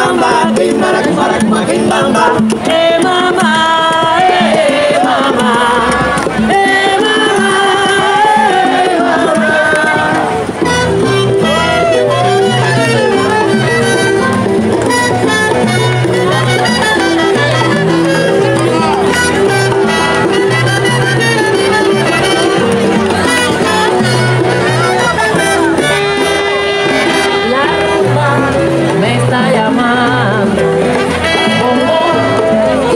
kimbamba, kimbara, kimbara, kimbara, kimbamba. Mama, mama, la rumba me está llamando. Bongo,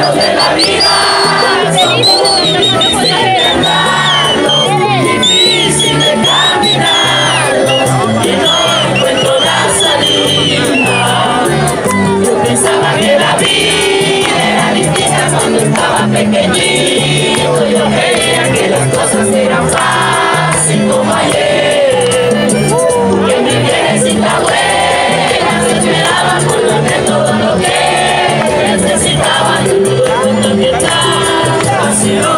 de la vida son muy difíciles de andarlo, difícil de caminarlo, y no encuentro la salida. Yo pensaba que la vida era distinta cuando estaba pequeñito. Yo creía que las cosas eran fáciles como ayer, que mi viejecita buena se esperaba por darme todo lo que necesitaba. Todo el mundo que está así lo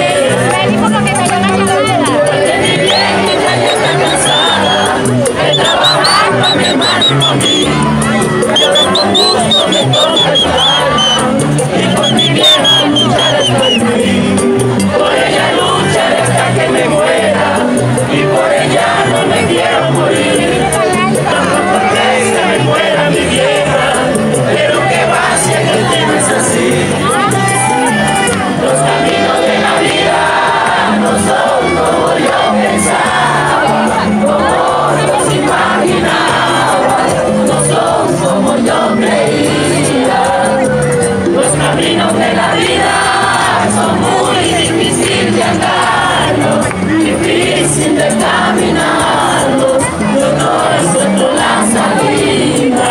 porque mi viejita ya está cansada de trabajar para mi hermano y para mí. Yo con gusto me toca ayudarla, y por mi vieja luchar estoy feliz. Por ella lucharé hasta que me muera, y por ella no me quiero morir. Tampoco que se me muera mi vieja, pero que va si el destino es así. Los caminos de la vida no son como yo pensaba, como los imaginaba, no son como yo creía. Los caminos de la vida son muy difíciles de andarlo, difícil de caminarlo, yo no encuentro la salida.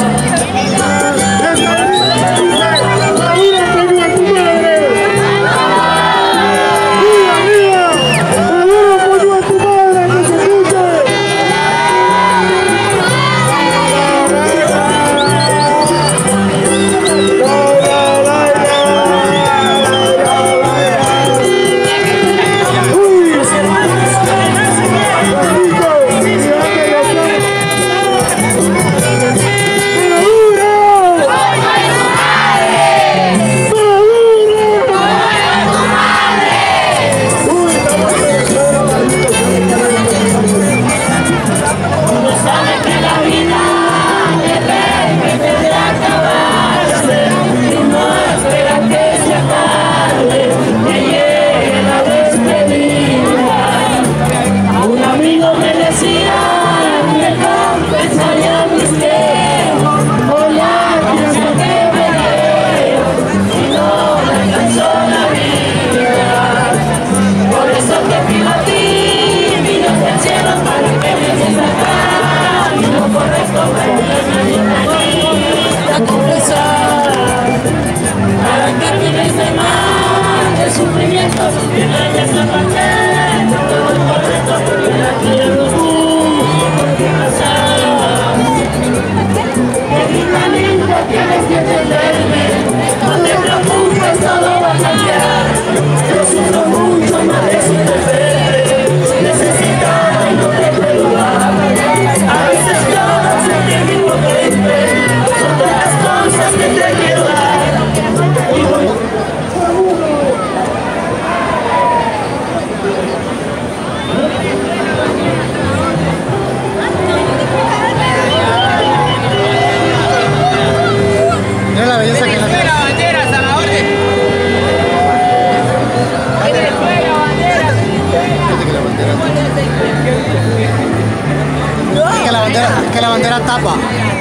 Que la bandera tapa.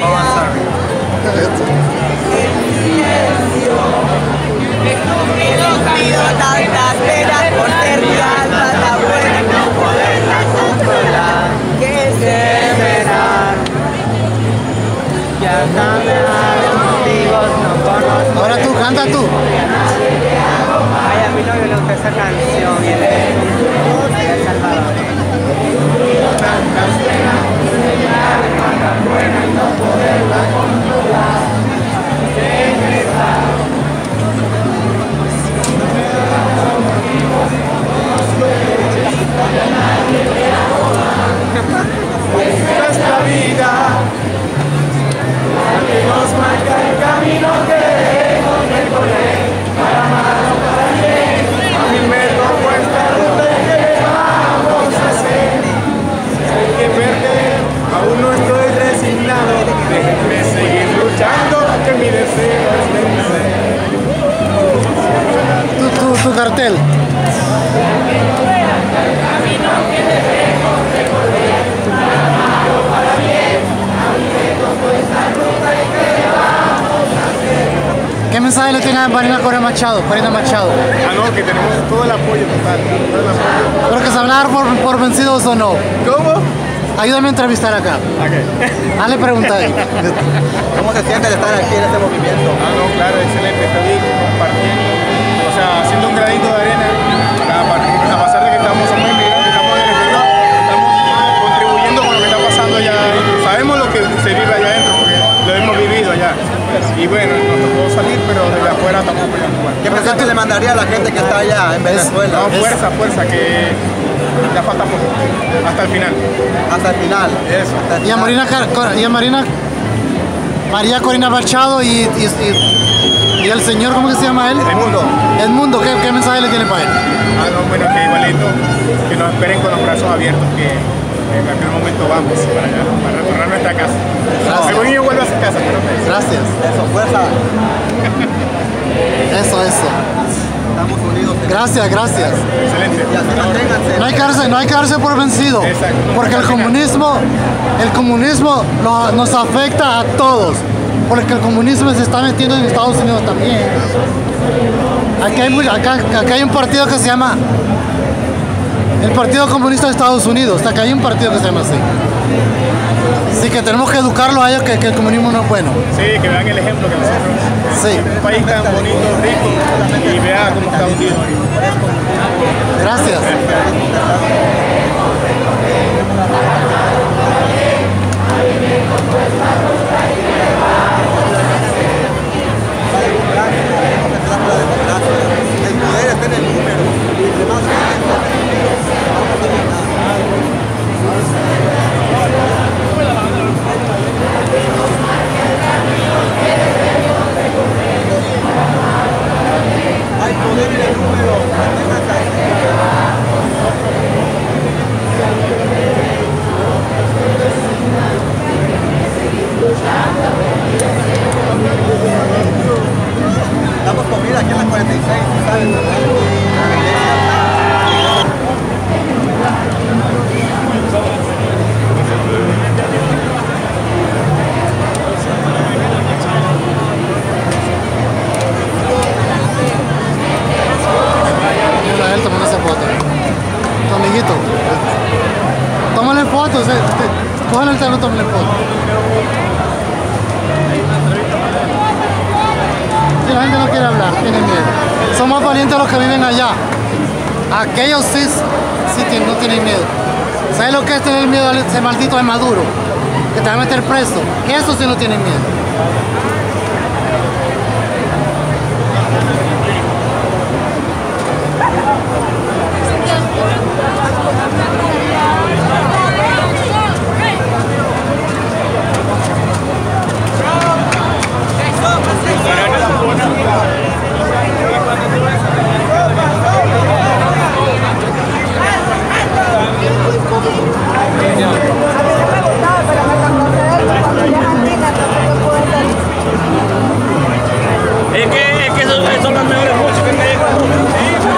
He cumplido tantas penas por ser mi alma tan buena y no poderla controlar. Que se verán, ya saben a los motivos, no conozco. Ahora tú, canta tú. Ay, a mi novio le gusta esa canción y él es un de El Salvador. Tantas penas por ser mi alma tan buena y no poderla controlar. Se verán. Nuestra vida, la que nos marca el camino que debemos recorrer, para mal o para bien. A mí me tocó esta ruta y ¿qué vamos a hacer? Si hay que perder, aún no estoy resignado. Déjenme seguir luchando, que mi deseo es vencer. Tu cartel. ¿Qué mensaje le tiene a Marina Correa Machado? Corina Machado. Ah, no, que tenemos todo el apoyo total. Todo el apoyo. ¿Pero que se van a dar por vencidos o no? ¿Cómo? Ayúdame a entrevistar acá. Ok. Hazle pregunta ahí. ¿Cómo se siente de estar aquí en este movimiento? Ah, no, claro, excelente. Feliz compartiendo. O sea, haciendo un granito de arena. A pesar de que somos inmigrantes, estamos en el exterior, estamos contribuyendo con lo que está pasando allá adentro. Sabemos lo que se vive allá adentro, porque lo hemos vivido allá. Y bueno, nos tocó salir, pero desde afuera estamos peleando igual. ¿Qué mensaje le mandaría a la gente que está allá en Venezuela? No, fuerza, que ya falta poco. Hasta el final. Hasta el final. Eso. Hasta el Y a final. Marina, María Corina Machado y el señor, ¿cómo que se llama él? Edmundo. Edmundo, ¿qué mensaje le tiene para él? Ah, no, bueno, que igualito, que nos esperen con los brazos abiertos, que en aquel momento vamos para allá, para retornar a nuestra casa. Gracias. El niño vuelve a su casa, pero pues. Gracias. Eso, fuerza. Eso. Estamos unidos. Gracias. Excelente. Y así manténganse. No hay que darse por vencido. Exacto. Porque el comunismo nos afecta a todos. Porque el comunismo se está metiendo en Estados Unidos también. Acá hay un partido que se llama el Partido Comunista de Estados Unidos. Acá hay un partido que se llama así. Así que tenemos que educarlos a ellos que el comunismo no es bueno. Sí, que vean el ejemplo que nosotros. Sí. Un país tan bonito, rico, y vea cómo está hundido. Gracias. El poder está en el número. Entre más gente, vamos a ganar. Hay poder en el número. Manténganse así. Damos comida aquí en la 46, ¿sabes? Mira él tomando esa foto. Tu amiguito. Tómale fotos. Cógele el teléfono, tómale foto. Si la gente no quiere hablar, tiene miedo. Son más valientes los que viven allá. Aquellos sí no tienen miedo. ¿Sabes lo que es tener miedo a ese maldito de Maduro? Que te va a meter preso. Eso sí no tienen miedo. Es que son las mejores músicas que hay en Colombia.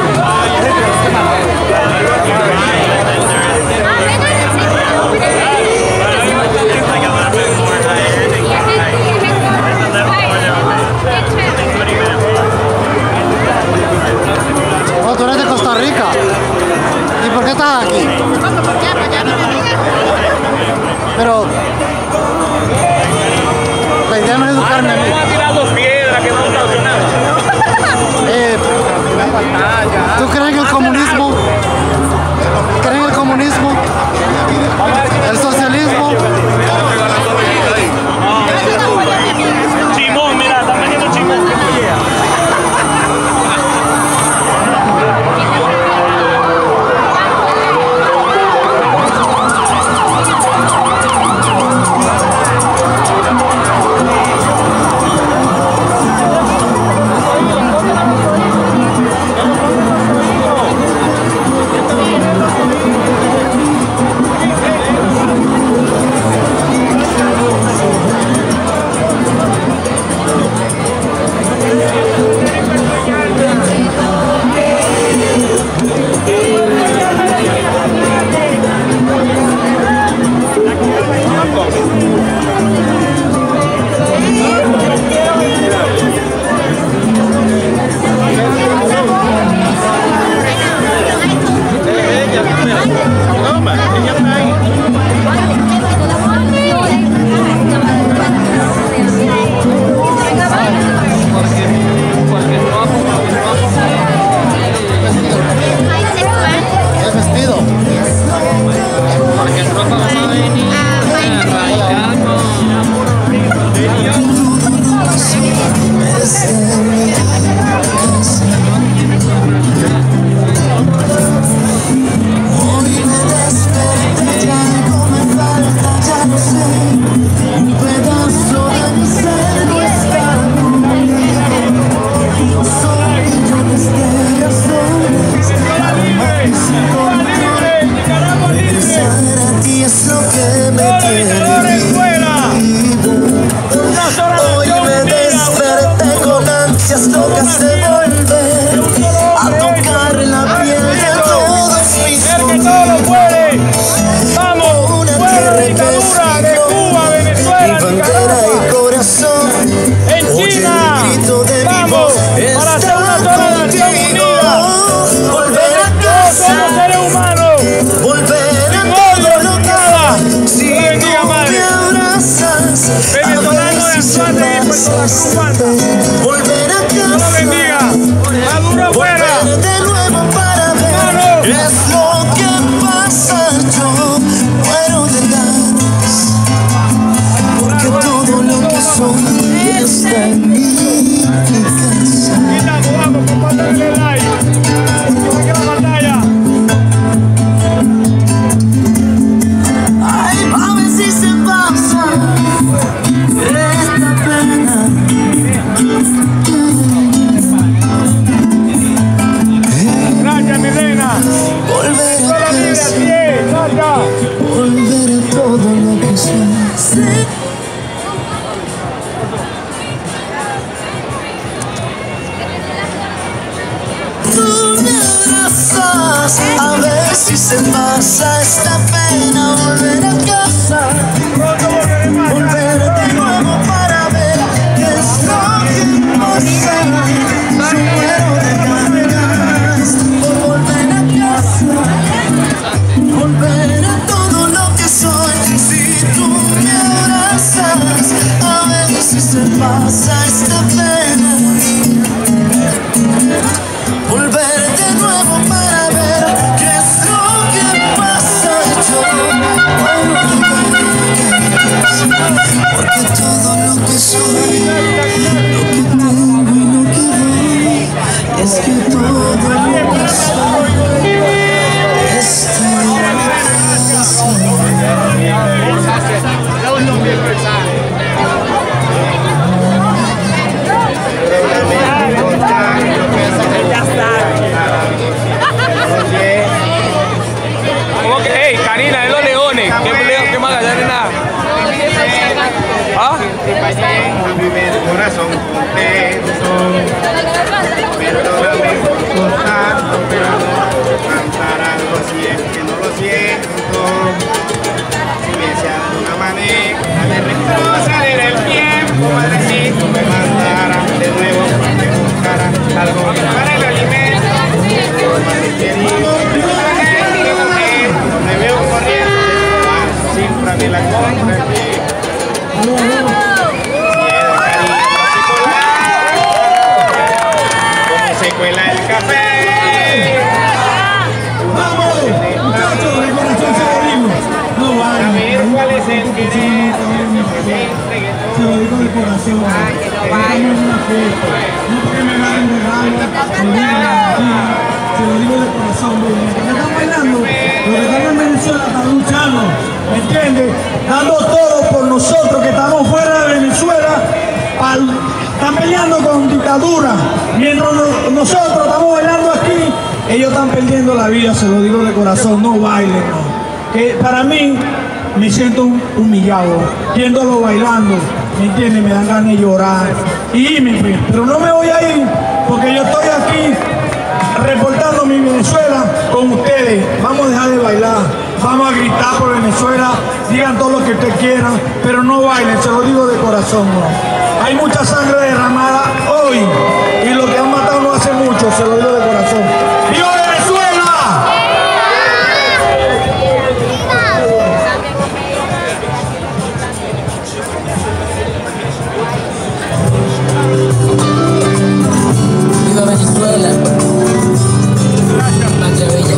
Oh, tú eres de Costa Rica. ¿Y por qué estás aquí? Pero la idea no es educarme a mí. Están tirando piedras que no han causado nada. ¿Tú crees en el comunismo? ¿Crees en el comunismo? ¿El socialismo? Chimón, mira, están vendiendo chimón. tú me abrazas, a ver si se pasa esta pena. Volver a casa, volver de nuevo para ver qué es lo que pasa. Yo muero de ganas por volver a casa, volver a todo lo que soy. Si tú me abrazas, a ver si se pasa esta pena. Volver de nuevo para ver qué es lo que pasa. Yo muero de ganas, porque todo lo que soy, lo que tengo y lo que doy, es que todo lo que soy está en mi corazón. Hey, Karina, de los leones. ¿Qué más allá de nada? ¿Ah? Corazón contento, perdóname por tanto, pero no cantar algo así es que no lo siento. Si me sea de una manera de retroceder el tiempo, madrecito, me mandara de nuevo, me buscara algo para el alimento. Madre querido, me veo corriendo, siempre de la contra. Se cuela el café. ¡Vamos! Muchachos, de corazón se lo digo. No vale. A ver cuál es el que se lo digo de corazón. Estamos en una fiesta. No porque me hagan un regalo, se lo digo de corazón. Los que están bailando, los que están en Venezuela están luchando. ¿Me entiendes? Dando todo por nosotros que estamos fuera de Venezuela. Están peleando con dictadura. Mientras nosotros estamos bailando aquí, ellos están perdiendo la vida, se lo digo de corazón, no bailen. No. Que para mí me siento humillado, viéndolo bailando, ¿me entiendes? Me dan ganas de llorar y irme, pero no me voy a ir porque yo estoy aquí reportando mi Venezuela con ustedes. Vamos a dejar de bailar, vamos a gritar por Venezuela, digan todo lo que ustedes quieran, pero no bailen, se lo digo de corazón. No. Hay mucha sangre derramada hoy y lo que han matado no hace mucho, se lo digo de corazón. ¡Viva Venezuela! Viva Venezuela, patria bella.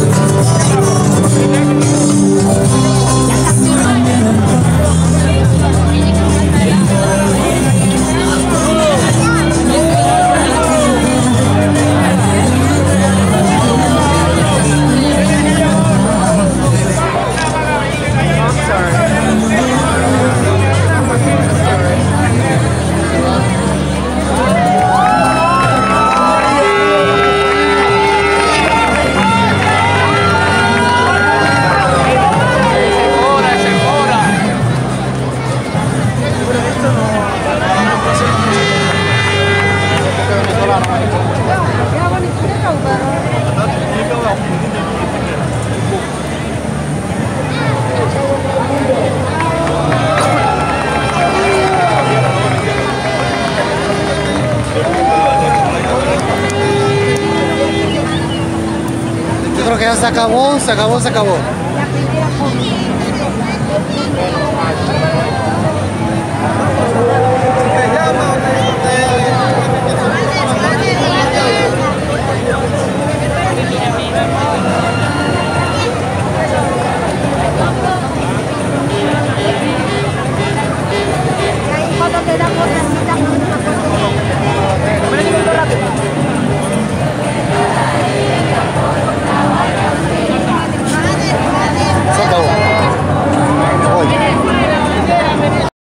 Yo creo que ya se acabó.